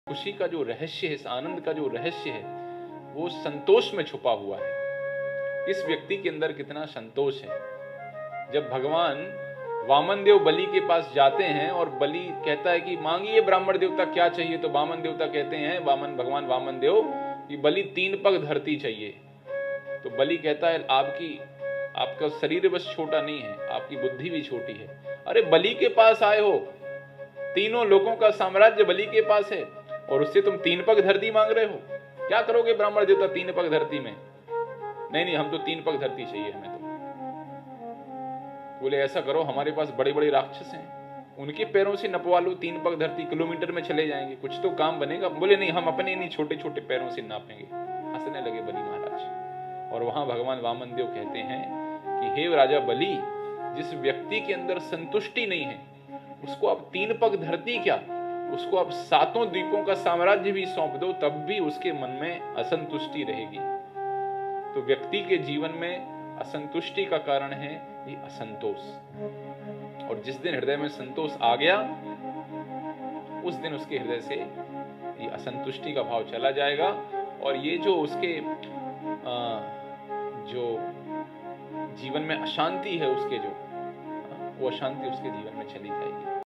खुशी का जो रहस्य है, इस आनंद का जो रहस्य है, वो संतोष में छुपा हुआ है। इस व्यक्ति के अंदर कितना संतोष है। जब भगवान वामन देव बलि के पास जाते हैं और बलि कहता है कि मांगिए ब्राह्मण देवता क्या चाहिए, तो वामन देवता कहते हैं, भगवान वामन देव कि बलि 3 पग धरती चाहिए। तो बलि कहता है आपका शरीर बस छोटा नहीं है, आपकी बुद्धि भी छोटी है। अरे बलि के पास आए हो, तीनों लोगों का साम्राज्य बलि के पास है और उससे तुम 3 पग धरती मांग रहे हो। क्या करोगे ब्राह्मण देवता 3 पग धरती में? नहीं, हम तो 3 पग धरती चाहिए हमें। तो बोले ऐसा करो, हमारे पास बड़े बड़े राक्षस हैं, उनके पैरों से नपवा लो 3 पग धरती, किलोमीटर में चले जाएंगे, कुछ तो काम बनेगा। बोले नहीं, हम अपने नहीं छोटे छोटे पैरों से नापेंगे। हंसने लगे बलि महाराज। और वहां भगवान वामन देव कहते हैं कि हे राजा बलि, जिस व्यक्ति के अंदर संतुष्टि नहीं है उसको आप 3 पग धरती क्या, उसको आप 7 द्वीपों का साम्राज्य भी सौंप दो, तब भी उसके मन में असंतुष्टि रहेगी। तो व्यक्ति के जीवन में असंतुष्टि का कारण है ये असंतोष। और जिस दिन हृदय में संतोष आ गया, उस दिन उसके हृदय से ये असंतुष्टि का भाव चला जाएगा और ये जो उसके जो जीवन में अशांति है, उसके जो वो अशांति उसके जीवन में चली जाएगी।